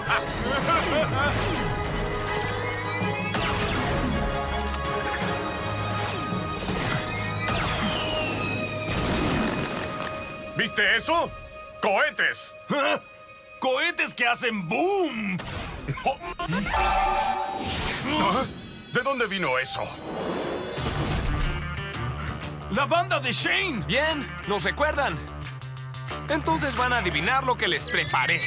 ¿Viste eso? ¡Cohetes! ¡Cohetes que hacen boom! ¿De dónde vino eso? ¡La banda de Shane! Bien, ¿nos recuerdan? Entonces van a adivinar lo que les preparé.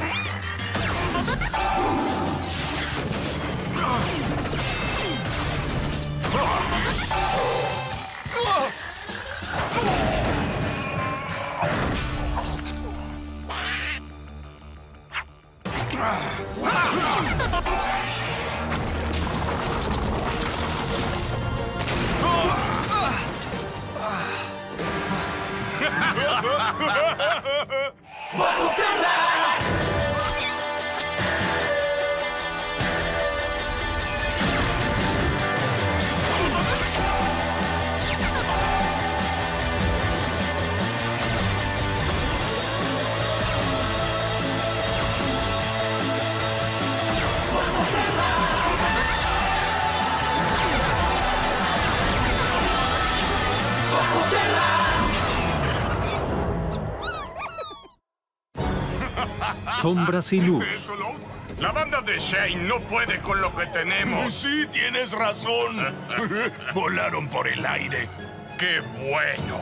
Sombras y luz. ¿Viste eso, Load? La banda de Shane no puede con lo que tenemos. Sí, tienes razón. Volaron por el aire. ¡Qué bueno!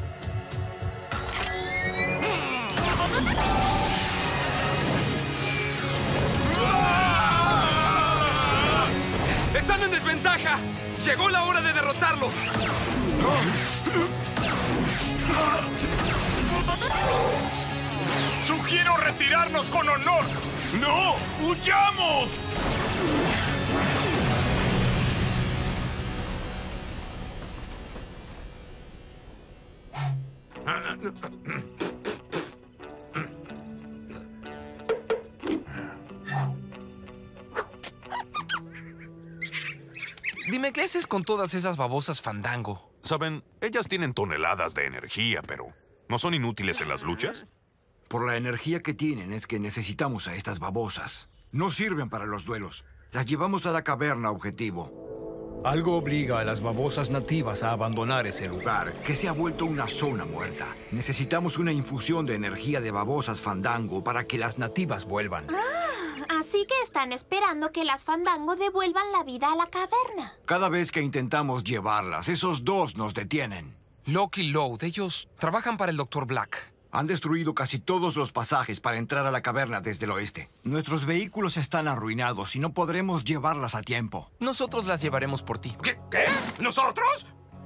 ¡Están en desventaja! ¡Llegó la hora de derrotarlos! ¡Sugiero retirarnos con honor! ¡No! ¡Huyamos! Dime, ¿qué haces con todas esas babosas Fandango? Saben, ellas tienen toneladas de energía, pero ¿no son inútiles en las luchas? Por la energía que tienen es que necesitamos a estas babosas. No sirven para los duelos. Las llevamos a la caverna objetivo. Algo obliga a las babosas nativas a abandonar ese lugar, que se ha vuelto una zona muerta. Necesitamos una infusión de energía de babosas Fandango para que las nativas vuelvan. Así que están esperando que las Fandango devuelvan la vida a la caverna. Cada vez que intentamos llevarlas, esos dos nos detienen. Locke y Load, ellos trabajan para el Dr. Black. Han destruido casi todos los pasajes para entrar a la caverna desde el oeste. Nuestros vehículos están arruinados y no podremos llevarlas a tiempo. Nosotros las llevaremos por ti. ¿Qué? ¿Nosotros?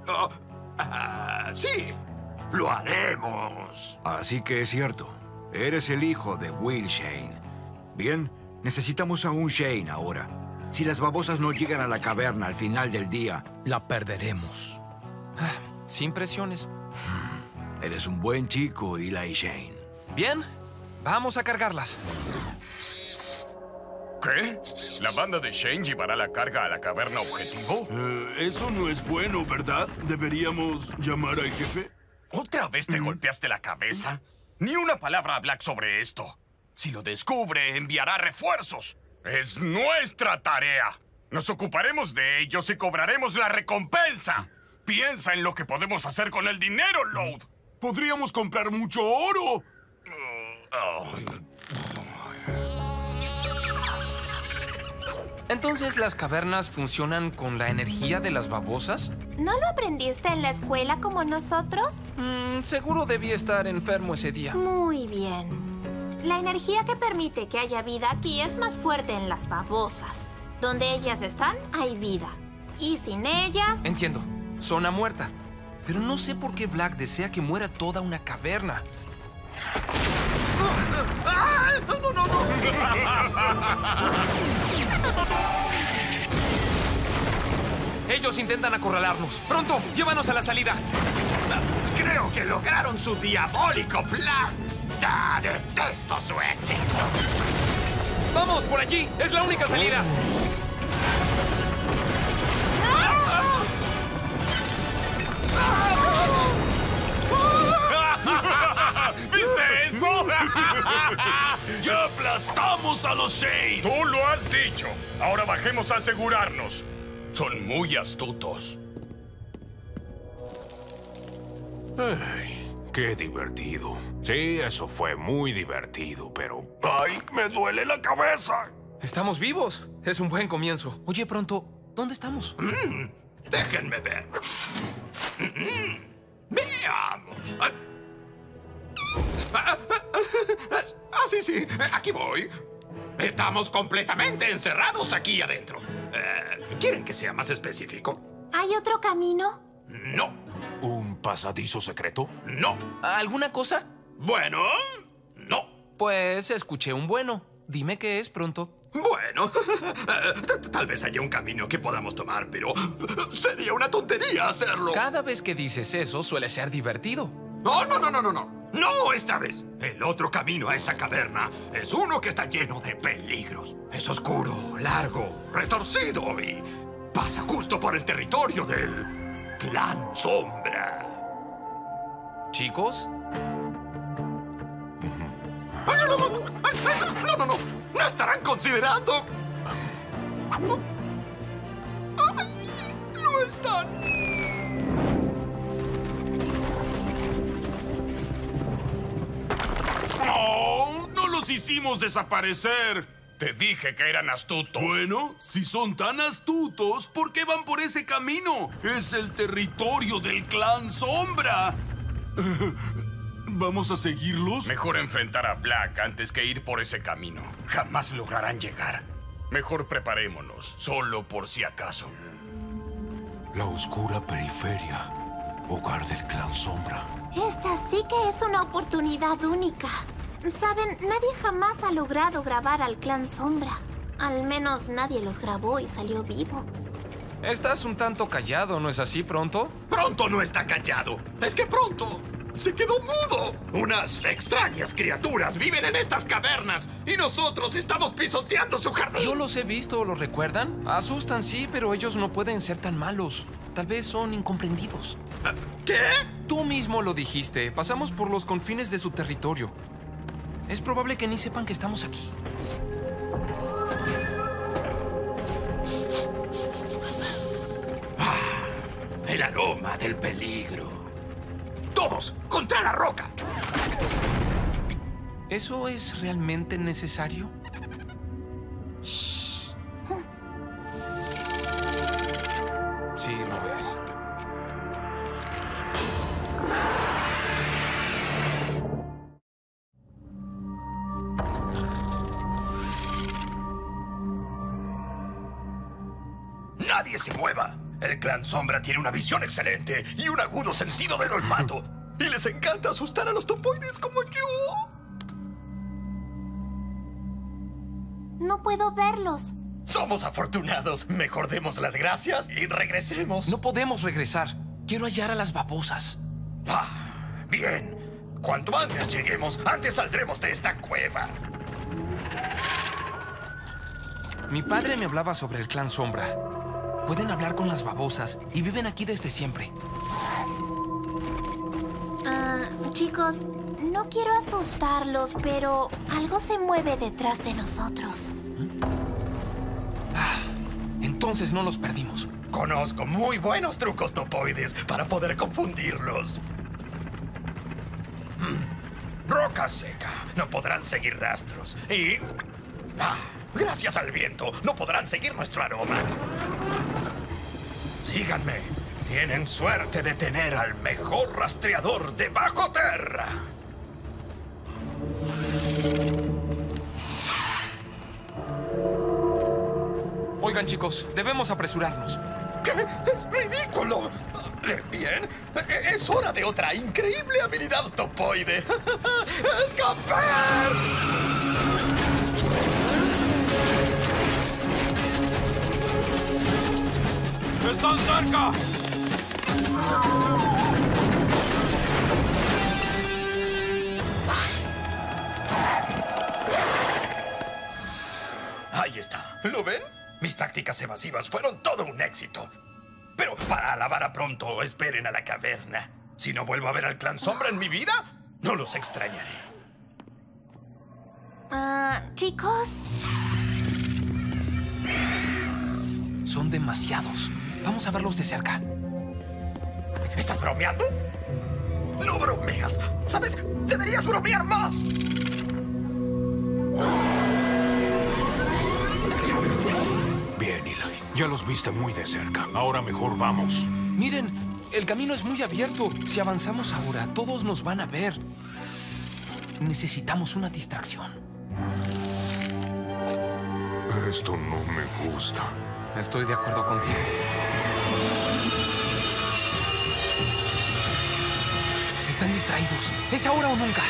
Sí, lo haremos. Así que es cierto. Eres el hijo de Will Shane. Bien, necesitamos a un Shane ahora. Si las babosas no llegan a la caverna al final del día, la perderemos. Sin presiones. Eres un buen chico, Eli Shane. Bien, vamos a cargarlas. ¿Qué? ¿La banda de Shane llevará la carga a la caverna objetivo? Eso no es bueno, ¿verdad? ¿Deberíamos llamar al jefe? ¿Otra vez te golpeaste la cabeza? Ni una palabra a Black sobre esto. Si lo descubre, enviará refuerzos. Es nuestra tarea. Nos ocuparemos de ellos y cobraremos la recompensa. Piensa en lo que podemos hacer con el dinero, Load. Podríamos comprar mucho oro. ¿Entonces las cavernas funcionan con la energía de las babosas? ¿No lo aprendiste en la escuela como nosotros? Seguro debí estar enfermo ese día. Muy bien. La energía que permite que haya vida aquí es más fuerte en las babosas. Donde ellas están, hay vida. Y sin ellas... Entiendo. Zona muerta. Pero no sé por qué Black desea que muera toda una caverna. ¡No! Ellos intentan acorralarnos. ¡Pronto! ¡Llévanos a la salida! Creo que lograron su diabólico plan. Detesto su éxito. ¡Vamos, por allí! ¡Es la única salida! ¿Viste eso? ¡Ya aplastamos a los Shane! Tú lo has dicho. Ahora bajemos a asegurarnos. Son muy astutos. Ay, qué divertido. Sí, eso fue muy divertido, pero... ¡Ay, me duele la cabeza! Estamos vivos. Es un buen comienzo. Oye, pronto, ¿dónde estamos? Déjenme ver. Veamos. Sí. Aquí voy. Estamos completamente encerrados aquí adentro. ¿Quieren que sea más específico? ¿Hay otro camino? No. ¿Un pasadizo secreto? No. ¿Alguna cosa? Bueno, no. Pues escuché un bueno. Dime qué es pronto. Bueno, tal vez haya un camino que podamos tomar, pero sería una tontería hacerlo. Cada vez que dices eso suele ser divertido. No. No esta vez. El otro camino a esa caverna es uno que está lleno de peligros. Es oscuro, largo, retorcido y pasa justo por el territorio del Clan Sombra. ¿Chicos? ¡Ay, no! ¡No estarán considerando! ¡No! ¡Ay, no están! ¡No! ¡No los hicimos desaparecer! Te dije que eran astutos. Bueno, si son tan astutos, ¿por qué van por ese camino? Es el territorio del Clan Sombra. ¿Vamos a seguirlos? Mejor enfrentar a Black antes que ir por ese camino. Jamás lograrán llegar. Mejor preparémonos, solo por si acaso. La oscura periferia, hogar del Clan Sombra. Esta sí que es una oportunidad única. Saben, nadie jamás ha logrado grabar al Clan Sombra. Al menos nadie los grabó y salió vivo. Estás un tanto callado, ¿no es así, pronto? Pronto no está callado. Es que pronto se quedó mudo. Unas extrañas criaturas viven en estas cavernas y nosotros estamos pisoteando su jardín. Yo los he visto, ¿lo recuerdan? Asustan, sí, pero ellos no pueden ser tan malos. Tal vez son incomprendidos. ¿Qué? Tú mismo lo dijiste. Pasamos por los confines de su territorio. Es probable que ni sepan que estamos aquí. El aroma del peligro. ¡Todos! ¡Contra la roca! ¿Eso es realmente necesario? Sí, lo es. ¡Nadie se mueva! El Clan Sombra tiene una visión excelente y un agudo sentido del olfato. Y les encanta asustar a los topoides como yo. No puedo verlos. Somos afortunados. Mejor demos las gracias y regresemos. No podemos regresar. Quiero hallar a las babosas. Bien. Cuanto antes lleguemos, antes saldremos de esta cueva. Mi padre me hablaba sobre el Clan Sombra. Pueden hablar con las babosas y viven aquí desde siempre. Chicos, no quiero asustarlos, pero algo se mueve detrás de nosotros. Entonces no los perdimos. Conozco muy buenos trucos topoides para poder confundirlos. Roca seca. No podrán seguir rastros. Y... gracias al viento, no podrán seguir nuestro aroma. Síganme. Tienen suerte de tener al mejor rastreador de bajo tierra. Oigan, chicos, debemos apresurarnos. ¿Qué? ¡Es ridículo! Bien, es hora de otra increíble habilidad topoide. ¡Escapar! ¡Están cerca! Ahí está. ¿Lo ven? Mis tácticas evasivas fueron todo un éxito. Pero para alabar a pronto, esperen a la caverna. Si no vuelvo a ver al Clan Sombra en mi vida, no los extrañaré. Chicos. Son demasiados. Vamos a verlos de cerca. ¿Estás bromeando? No bromeas. ¿Sabes? Deberías bromear más. Bien, Eli. Ya los viste muy de cerca. Ahora mejor vamos. Miren, el camino es muy abierto. Si avanzamos ahora, todos nos van a ver. Necesitamos una distracción. Esto no me gusta. Estoy de acuerdo contigo. Están distraídos. ¿Es ahora o nunca?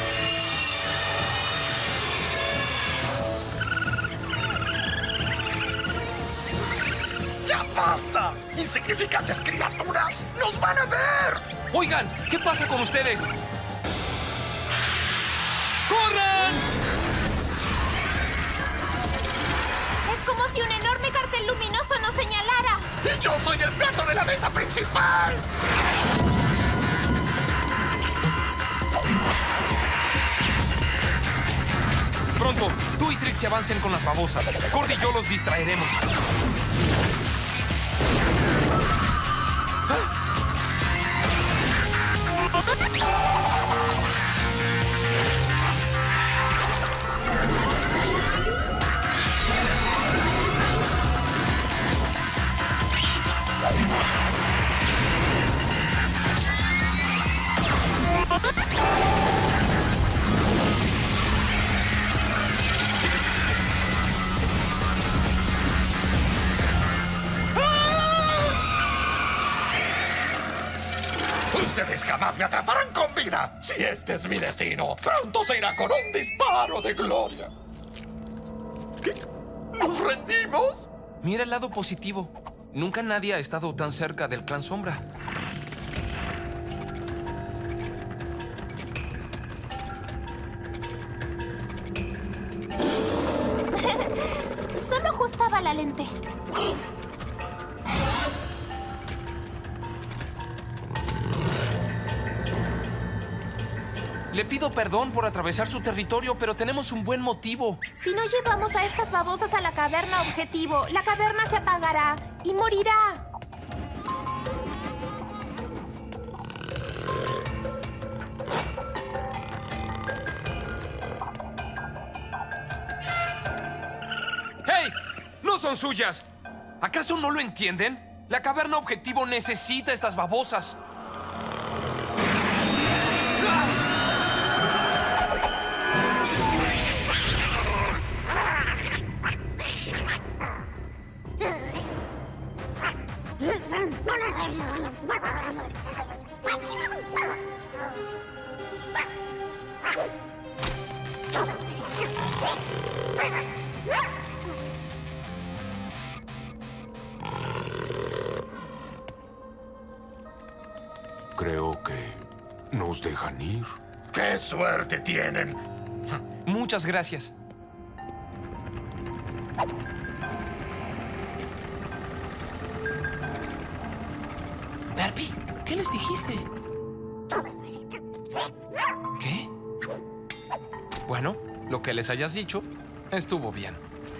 ¡Ya basta! ¡Insignificantes criaturas! ¡Nos van a ver! Oigan, ¿qué pasa con ustedes? ¡Corran! Es como si un enorme cartel luminoso nos señalara. ¡Y yo soy el plato de la mesa principal! Pronto, tú y Trixie avancen con las babosas. Cordy y yo los distraeremos. Ustedes jamás me atraparán con vida. Si este es mi destino, pronto se irá con un disparo de gloria. ¿Qué? ¿Nos rendimos? Mira el lado positivo. Nunca nadie ha estado tan cerca del Clan Sombra. Solo ajustaba la lente. Le pido perdón por atravesar su territorio, pero tenemos un buen motivo. Si no llevamos a estas babosas a la caverna objetivo, la caverna se apagará y morirá. ¡Hey! ¡No son suyas! ¿Acaso no lo entienden? La caverna objetivo necesita estas babosas. Creo que nos dejan ir. ¡Qué suerte tienen! Muchas gracias. Perpi, ¿qué les dijiste? ¿Qué? Bueno, lo que les hayas dicho estuvo bien.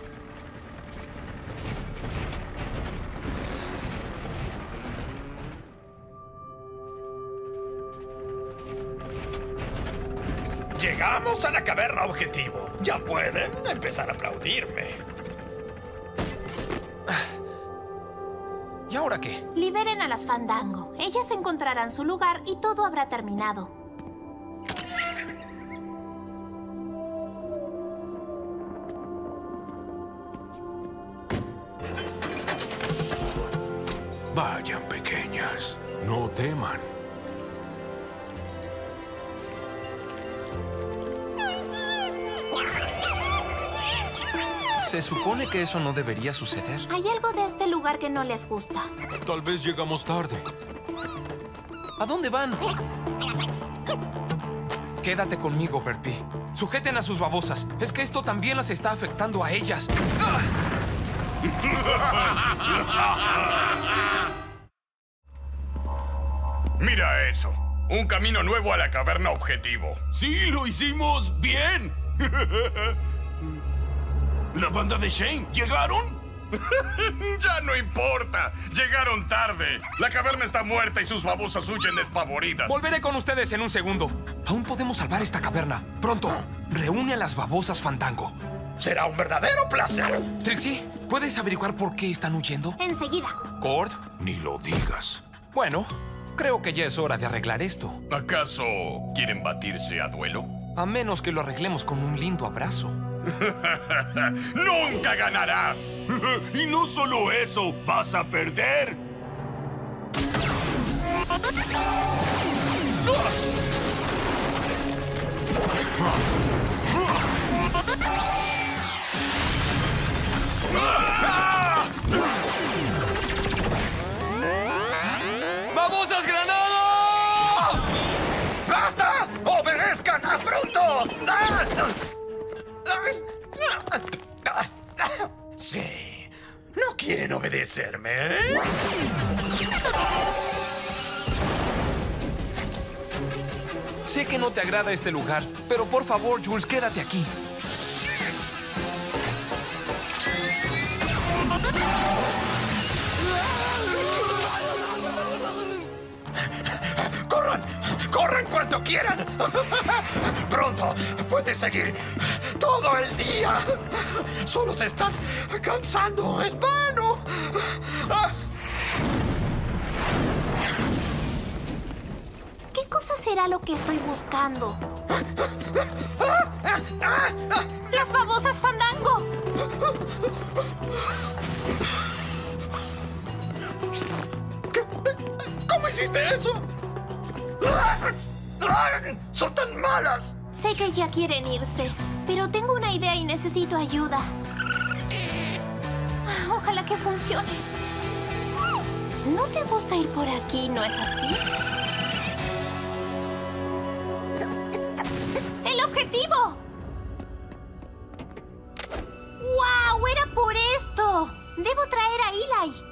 Llegamos a la caverna objetivo. Ya pueden empezar a aplaudirme. ¿Y ahora qué? Liberen a las Fandango. Ellas encontrarán su lugar y todo habrá terminado. Vayan, pequeñas. No teman. Se supone que eso no debería suceder. Hay algo de este lugar que no les gusta. Tal vez llegamos tarde. ¿A dónde van? Quédate conmigo, Perpi. Sujeten a sus babosas. Es que esto también las está afectando a ellas. Mira eso. Un camino nuevo a la caverna objetivo. ¡Sí, lo hicimos bien! ¿La banda de Shane llegaron? Ya no importa. Llegaron tarde. La caverna está muerta y sus babosas huyen despavoridas. Volveré con ustedes en un segundo. Aún podemos salvar esta caverna. Pronto, reúne a las babosas Fandango. Será un verdadero placer. Trixie, ¿puedes averiguar por qué están huyendo? Enseguida. Cord, Ni lo digas. bueno, creo que ya es hora de arreglar esto. ¿Acaso quieren batirse a duelo? A menos que lo arreglemos con un lindo abrazo. ¡Nunca ganarás! Y no solo eso, vas a perder. ¡Babosas Granada! ¡Basta! ¡Obedezcan a pronto! Sí. ¿No quieren obedecerme? Sé que no te agrada este lugar, pero por favor, Jules, quédate aquí. ¡Corran! ¡Corran cuanto quieran! Pronto puedes seguir todo el día. Solo se están cansando en vano. ¿Qué cosa será lo que estoy buscando? ¡Las babosas Fandango! ¿Cómo hiciste eso? ¡Son tan malas! Sé que ya quieren irse, pero tengo una idea y necesito ayuda. Ojalá que funcione. ¿No te gusta ir por aquí, no es así? ¡El objetivo! ¡Wow! ¡Era por esto! Debo traer a Eli.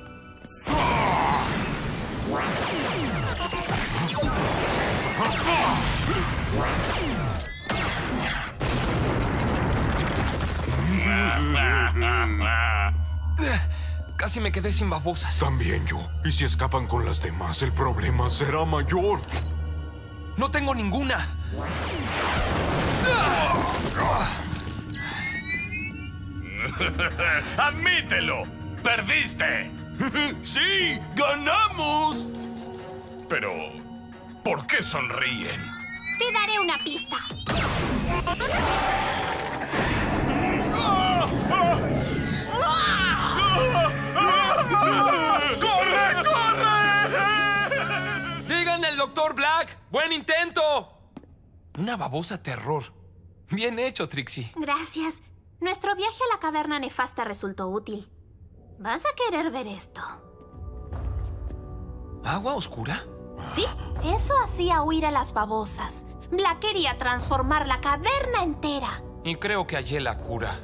Casi me quedé sin babosas. También yo. Y si escapan con las demás, el problema será mayor. No tengo ninguna. ¡Admítelo! ¡Perdiste! ¡Sí! ¡Ganamos! Pero, ¿por qué sonríen? Te daré una pista. ¡Corre, corre! ¡Díganle al Dr. Black! ¡Buen intento! Una babosa terror. Bien hecho, Trixie. Gracias. Nuestro viaje a la caverna nefasta resultó útil. ¿Vas a querer ver esto? ¿Agua oscura? Sí, eso hacía huir a las babosas. Black quería transformar la caverna entera. Y creo que hallé la cura.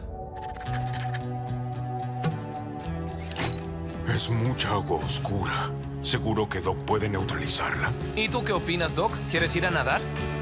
Es mucha agua oscura. Seguro que Doc puede neutralizarla. ¿Y tú qué opinas, Doc? ¿Quieres ir a nadar?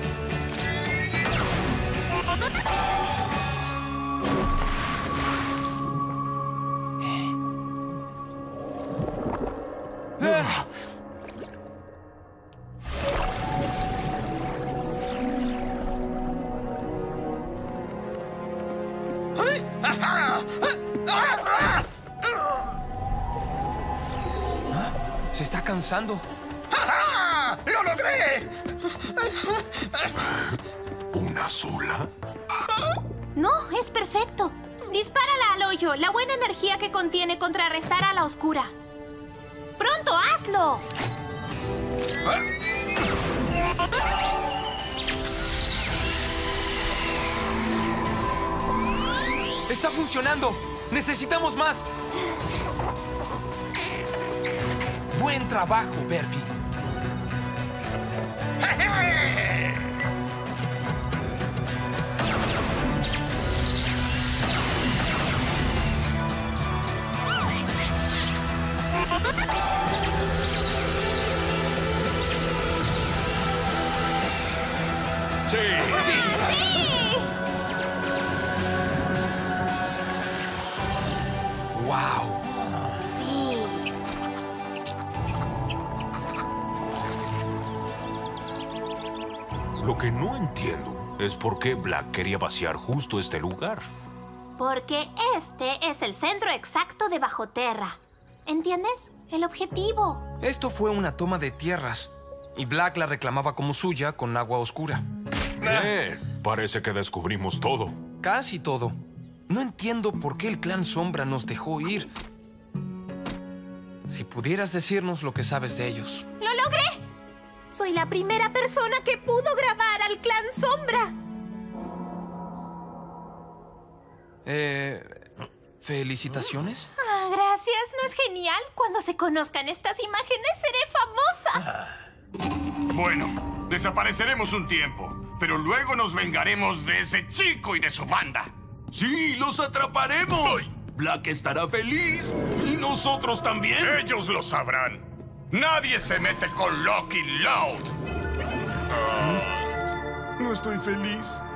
Se está cansando. ¡Ja! ¡Lo logré! ¿Una sola? No, es perfecto. Dispárala al hoyo. La buena energía que contiene contrarrestará a la oscura. ¡Pronto, hazlo! ¡Está funcionando! ¡Necesitamos más! ¡Buen trabajo, Berby! ¡Sí! ¡Sí! ¡Sí! que no entiendo es por qué Black quería vaciar justo este lugar. Porque este es el centro exacto de Bajoterra. ¿Entiendes? El objetivo. Esto fue una toma de tierras, y Black la reclamaba como suya con agua oscura. Parece que descubrimos todo. Casi todo. No entiendo por qué el clan Sombra nos dejó ir. Si pudieras decirnos lo que sabes de ellos. ¡Lo logré! Soy la primera persona que pudo grabar al clan Sombra. ¿Felicitaciones? Ah, gracias. ¿No es genial? Cuando se conozcan estas imágenes, seré famosa. Bueno, desapareceremos un tiempo, pero luego nos vengaremos de ese chico y de su banda. ¡Sí, los atraparemos! Black estará feliz y nosotros también. Ellos lo sabrán. Nadie se mete con Lucky Loud. No estoy feliz.